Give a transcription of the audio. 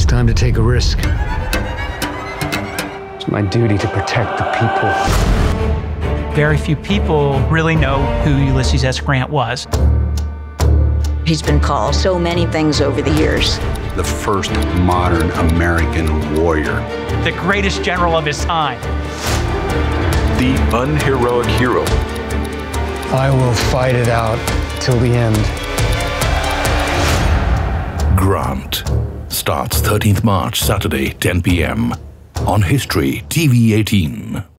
It's time to take a risk. It's my duty to protect the people. Very few people really know who Ulysses S. Grant was. He's been called so many things over the years. The first modern American warrior. The greatest general of his time. The unheroic hero. I will fight it out till the end. Grant starts 13th March, Saturday, 10 p.m. on History TV 18.